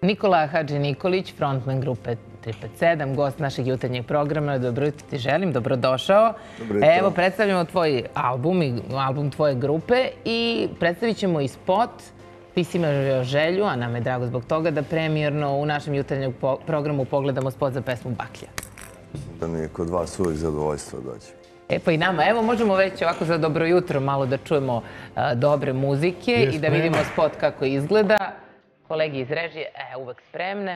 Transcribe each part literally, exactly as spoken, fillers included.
Nikola Hadži Nikolić, frontman grupe tri pet sedam, gost našeg jutarnjeg programa. Dobro jutro ti želim, dobrodošao. Evo, predstavljamo tvoj album i album tvoje grupe i predstavit ćemo i spot. Ti si imao želju, a nam je drago zbog toga, da premijerno u našem jutarnjem programu pogledamo spot za pesmu Baklja. Da mi je kod vas uvijek zadovoljstvo doći. E pa i nama. Evo, možemo već ovako za dobro jutro malo da čujemo dobre muzike i da vidimo spot kako izgleda. Kolegi iz režije, e, uvek spremne.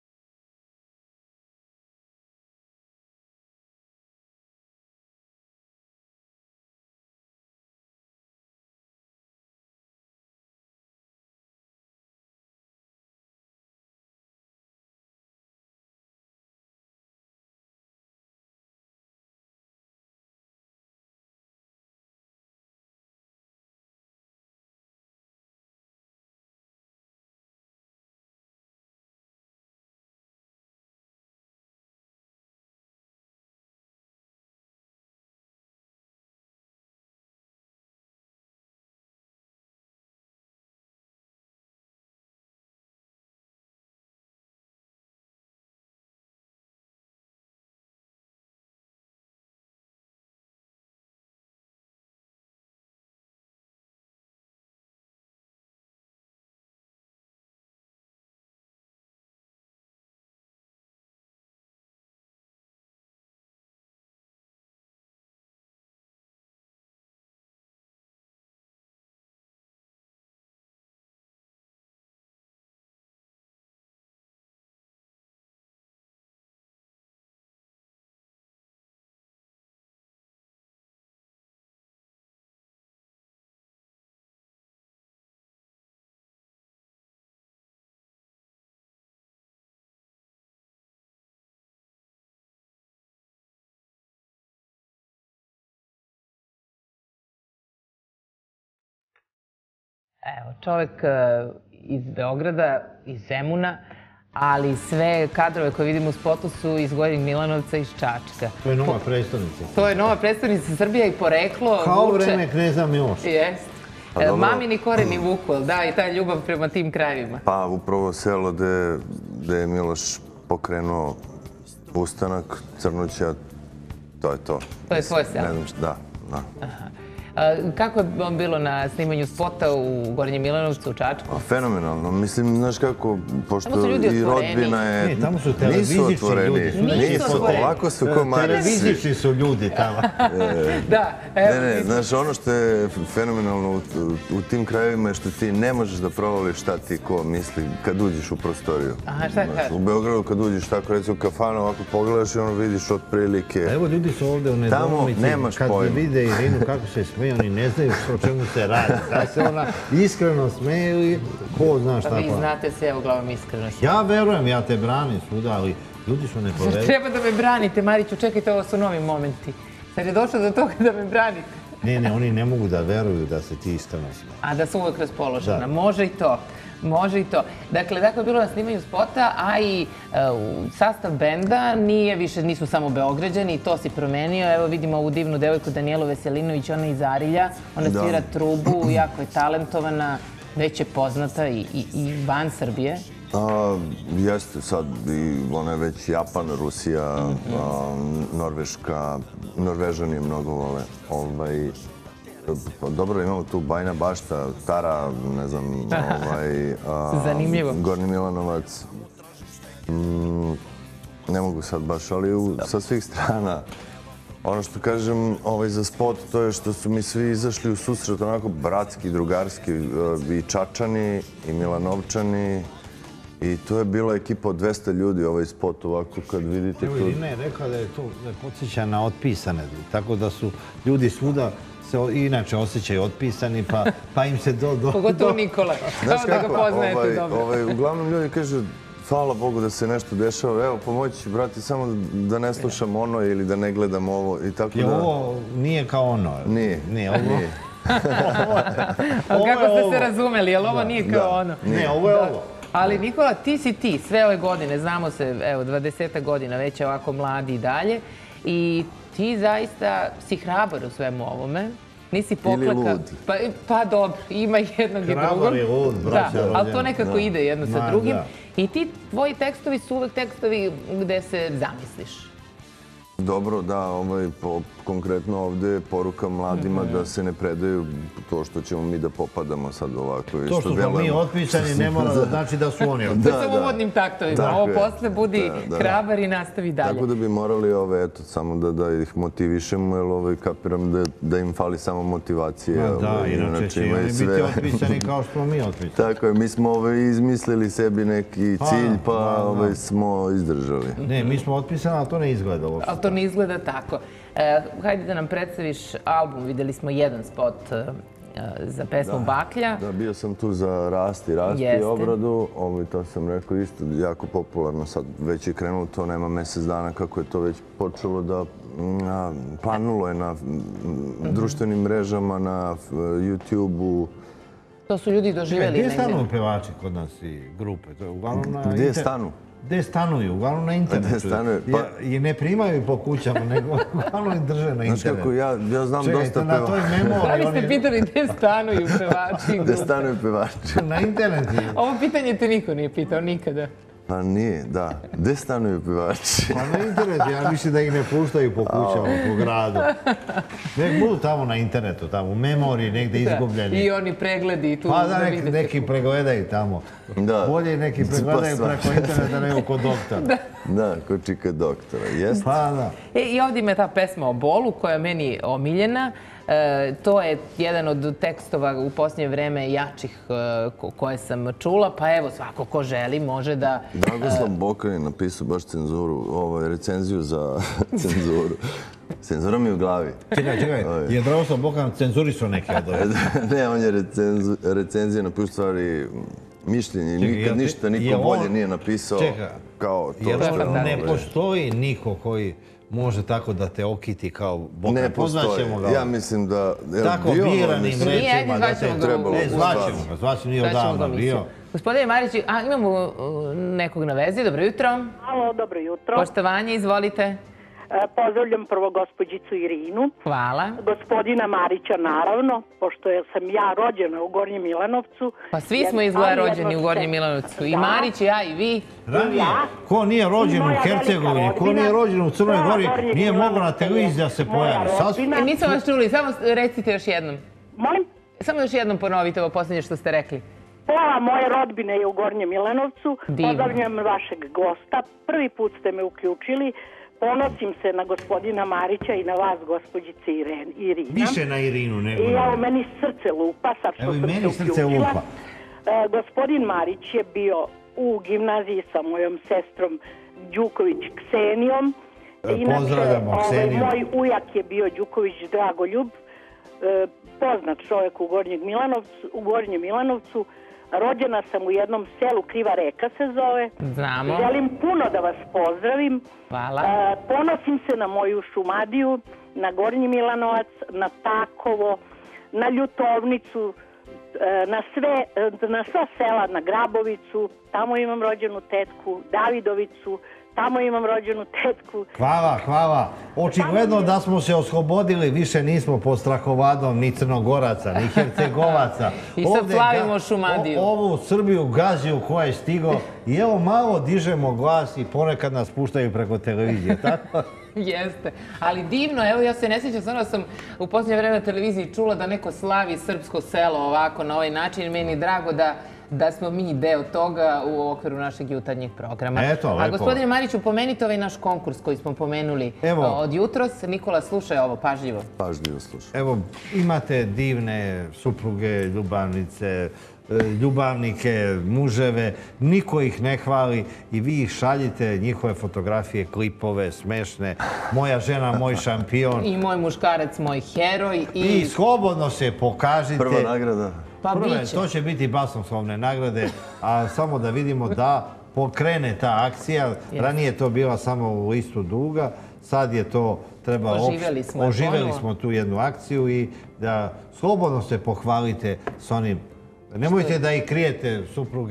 Evo, čovek iz Beograda, iz Zemuna, ali sve kadrove koje vidimo u spotu su iz Gornjeg Milanovca i iz Čačka. To je nova predstavnica. To je nova predstavnica Srbija i poreklo. Kao vreme kneza Miloša. Jest. Mamini koreni vuku, da, i ta ljubav prema tim krajevima. Pa upravo selo gde je Miloš pokrenuo ustanak, Crnuća, to je to. To je tvoje selo? Ne znam šta, da. Kako je vam bilo na snimanju spota u Gornjem Milanovcu, u Čačku? Fenomenalno. Mislim, znaš kako, pošto i rodbina je... Ne, tamo su televizični ljudi. Nisu otvoreni. Ovako su ko Marisi. Televizični su ljudi tamo. Da. Ne, ne, znaš, ono što je fenomenalno u tim krajevima je što ti ne možeš da provališ šta ti ko misli kad uđeš u prostoriju. Aha, šta kažeš? U Beogradu kad uđeš tako, recimo u kafanu, ovako pogledaš i ono vidiš otprilike... Evo, ljudi su ovde u Nedolomici. Kad vide Irinu kako se smeju, oni ne znaju o čemu se radi. Da se ona iskreno smeju i ko zna šta pa. Vi znate se, evo glavom iskreno. Ja verujem, ja te branim svuda, ali ljudi su nepovedni. Zar treba da me branite, Mariću? Čekajte, ovo su novi momenti. Sad je došlo do toga da me branite. Ne, ne, oni ne mogu da veruju da se ti iskreno smeju. A da su uvek raspoložena. Može i to. Može i to. Dakle, dakle, bilo na snimanju spota, a i sastav benda nije više, nisu samo Beograđani, i to si promenio. Evo vidimo ovu divnu devojku Danijelu Veselinović, ona iz Arilja. Ona svira trubu, jako je talentovana, već je poznata i van Srbije. Jeste sad, ona je već Japan, Rusija, Norveška, Norvežani je mnogo vole. Dobro, imamo tu Bajina Bašta, Tara, ne znam, Gornji Milanovac. Ne mogu sad baš, ali sa svih strana. Ono što kažem za spot, to je što su mi svi izašli u susret onako bratski, drugarski, i Čačani, i Milanovčani. I to je bila ekipa od dvesta ljudi, ovaj spot ovako kad vidite. Evo, Irina je rekla da je to podsjeća na otpisane, tako da su ljudi svuda se inače osjećaju otpisani, pa im se do... Pogotovo Nikola, kao da ga poznajete dobro. Uglavnom ljudi kažu, hvala Bogu da se nešto dešava, evo pomoći, brati, samo da ne slušam ono ili da ne gledam ovo i tako da... Ovo nije kao ono? Nije. Nije, ovo... Kako ste se razumeli, jel ovo nije kao ono? Ne, ovo je ovo. Ali Nikola, ti si ti, sve ove godine, znamo se, evo, dvadesetak godina, već je ovako mladi i dalje. I ti zaista si hrabar u svemu ovome. Nisi pokleka... Ili lud. Pa dobro, ima jednog i drugog. Hrabar je lud, braća rođena. Ali to nekako ide jedno sa drugim. I ti, tvoji tekstovi su uvek tekstovi gde se zamisliš. Dobro, da, konkretno ovde je poruka mladima da se ne predaju to što ćemo mi da popadamo sad ovako. To što smo mi otpisani ne mora da znači da su oni otpisani. Da, samo uvodnim taktovima. Ovo posle budi hrabar i nastavi dalje. Tako da bi morali, eto, samo da ih motivišemo, jer kapiram da im fali samo motivacije. Da, inače će oni biti otpisani kao što smo mi otpisani. Tako je, mi smo izmislili sebi neki cilj, pa smo izdržali. Ne, mi smo otpisani, ali to ne izgleda uopšte. Ali to ne izgleda tako. Hajde da nam predstaviš album. Videli smo jedan spot za pesmu Baklja. Da, bio sam tu za Rasti, Rasti obradu. To sam rekao isto, jako popularno. Sad već je krenulo to, nema mesec dana kako je to već počelo da planulo je na društvenim mrežama, na YouTube-u. To su ljudi doživjeli negdje. Gdje stanu pevači kod nas i grupe? Gdje stanu? Gde stanuju? Uglavnom na internetu. I ne primaju po kućama, nego uglavnom ih drže na internetu. Znaš kako, ja znam dosta pevača. Na toj memoriji... Da li ste pitali gde stanuju pevači? Gde stanuju pevači? Na internetu. Ovo pitanje te niko nije pitao, nikada. Pa nije, da. Gde stanuju pevači? Pa na internetu, ja mislim da ih ne puštaju po kućama, po gradu. Nek budu tamo na internetu, tamo u memoriji, negde izgubljeni. I oni pregledi tu. Pa da neki pregledaju tamo. Bolje neki pregledaju preko interneta nego kod doktora. Da, kod čika doktora, jest? Pa da. I ovdje ima ta pesma o bolu koja je meni omiljena. To je jedan od tekstova u posljednje vreme jačih koje sam čula, pa evo svako ko želi može da... Dragoslav Bokan je napisao baš cenzuru, recenziju za cenzuru. Cenzura mi je u glavi. Čekaj, čekaj, je Dragoslav Bokan cenzurisao neke od ove? Ne, on je recenziju napisao stvari mišljenje. Nikad ništa niko bolje nije napisao kao to što je... Ne postoji niko koji može tako da te okiti kao Bokan. Ne postoji. Ja mislim da... Tako biranim rečima da te trebalo... Ne, zvaćemo ga. Zvaćemo nije odavno bio. Gospodine Marić, imamo nekog na vezi. Dobro jutro. Halo, dobro jutro. Poštovanje, izvolite. Pozdravljam prvo gospođicu Irinu. Hvala. Gospodina Marića, naravno, pošto sam ja rođena u Gornjem Milanovcu. Pa svi smo izgleda rođeni u Gornjem Milanovcu. I Marić, i ja, i vi. Ranije, ko nije rođen u Hercegovini, ko nije rođen u Crnoj Gori, nije mogao na televiziji da se pojavi. Nismo vas čuli, samo recite još jednom. Molim? Samo još jednom ponovite ovo posljednje što ste rekli. Pola moje rodbine je u Gornjem Milanovcu. Pozdravljam vašeg gosta. Prvi put ste me uključili. Ponosim se na gospodina Marića i na vas, gospođice Irina. Više na Irinu nego na... I evo, meni srce lupa, sad što sam se uključila. Gospodin Marić je bio u gimnaziji sa mojom sestrom Đuković Ksenijom. Pozdravljamo Kseniju. Moj ujak je bio Đuković Dragoljub, poznat čovjek u Gornjem Milanovcu. Rođena sam u jednom selu, Kriva reka se zove. Znamo. Želim puno da vas pozdravim. Hvala. Ponosim se na moju Šumadiju, na Gornji Milanovac, na Takovo, na Ljutovnicu, na sva sela, na Grabovicu. Tamo imam rođenu tetku, Davidovicu. Tamo imam rođenu tetku. Hvala, hvala. Očigledno da smo se oslobodili, više nismo pod strahovadom ni Crnogoraca, ni Hercegovaca. I sad slavimo Šumadiju. Ovu Srbiju gaziju koja je stigo i evo malo dižemo glas i ponekad nas puštaju preko televizije, tako? Jeste. Ali divno, evo ja se ne sjećam, stvarno sam u posljednje vreme na televiziji čula da neko slavi srpsko selo ovako na ovaj način. Meni je drago da da smo mi deo toga u okviru našeg jutarnjeg programa. Eto, lepo. A gospodine Mariću, pomenite ovaj naš konkurs koji smo pomenuli od jutros. Nikola, slušaj ovo, pažljivo. Pažljivo slušaj. Evo, imate divne supruge, ljubavnice, ljubavnike, muževe, niko ih ne hvali i vi ih šaljite, njihove fotografije, klipove, smešne, moja žena, moj šampion. I moj muškarac, moj heroj. I slobodno se pokažite. Prva nagrada. Pa biće. To će biti basnoslovne nagrade, a samo da vidimo da pokrene ta akcija. Ranije je to bila samo u listu duga, sad je to treba... Oživjeli smo. Oživjeli smo tu jednu akciju i da slobodno se pohvalite s onim... Nemojte da ih krijete, supruge,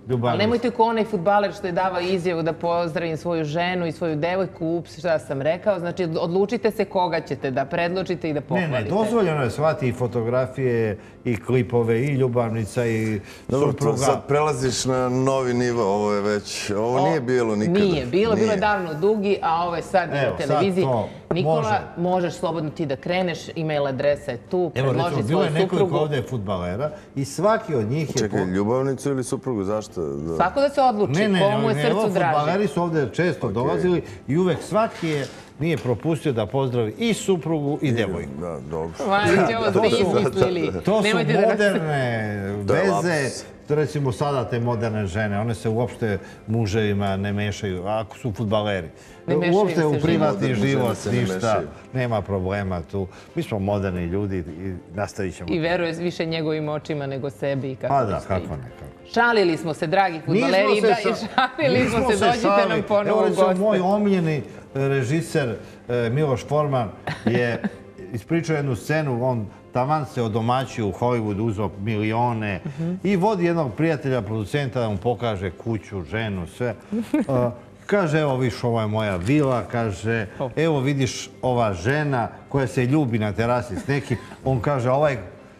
ljubavnice. Ali nemojte ko onaj fudbaler što je davao izjavu da pozdravim svoju ženu i svoju devojku, ups, šta sam rekao. Znači, odlučite se koga ćete da predložite i da pohvalite. Ne, ne, dozvoljeno je shvati i fotografije, i klipove, i ljubavnica, i supruga. Dobro, sad prelaziš na novi nivo, ovo je već, ovo nije bilo nikada. Nije bilo, bilo je davno dugi, a ovo je sad na televiziji. Nikola, možeš slobodno ti da kreneš, email adresa je tu, predloži svoju suprugu. Bilo je nekoliko ovdje fudbalera i svaki od njih je... Čekaj, ljubavnicu ili suprugu, zašto? Svako da se odluči, komu je srcu draži. Fudbaleri su ovdje često dolazili i uvek svaki je nije propustio da pozdravi i suprugu i devojku. Da, dobro. Marić, ovo ste izmislili. To su moderne veze. Recimo sada te moderne žene, one se uopšte muževima ne mešaju, ako su fudbaleri. Uopšte u privatni život ništa, nema problema tu. Mi smo moderni ljudi i nastavit ćemo. I veruje više njegovim očima nego sebi. Pa da, kako nekako. Šalili smo se, dragi fudbaleri, i šalili smo se, dođite nam ponovo u goste. Moj omiljeni režiser Miloš Forman je ispričao jednu scenu, on taman se odomaćio u Hollywoodu, uzeo milione i vodi jednog prijatelja, producenta da mu pokaže kuću, ženu, sve. Kaže, evo viš, ovo je moja vila, kaže, evo vidiš ova žena koja se ljubi na terasi s nekim. On kaže, ovaj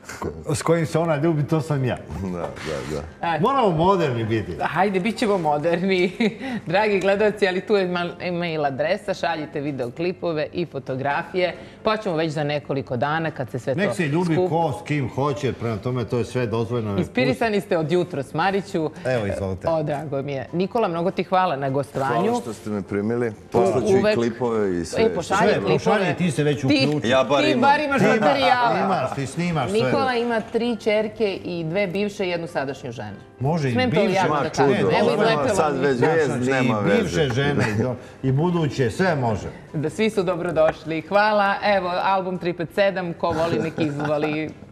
s kojim se ona ljubi, to sam ja. Da, da, da. Moramo moderni biti. Hajde, bit ćemo moderni. Dragi gledalci, ali tu je email adresa, šaljite videoklipove i fotografije. Pa ćemo već za nekoliko dana kad se sve to skupi. Nek se ljubi ko s kim hoće, prema tome to je sve dozvoljeno. Inspirisani ste od jutros, Mariću. Evo, izvolite. O, drago mi je. Nikola, mnogo ti hvala na gostovanju. Hvala što ste me primili. Poslaću i klipove i sve. E, pošalji klipove. Pošalji, ti se već uključi. Ja bar imam. Ti bar imaš materijala. Imaš, ti snimaš sve. Nikola ima tri ćerke i dve bivše i jednu sadašnju ženu. Može i bivše. Ma čudo, sad već vez, nema veze. I bivše žene i buduće, sve može. Da svi su dobrodošli. Hvala. Evo, album tri pet sedam, ko voli nek izvoli.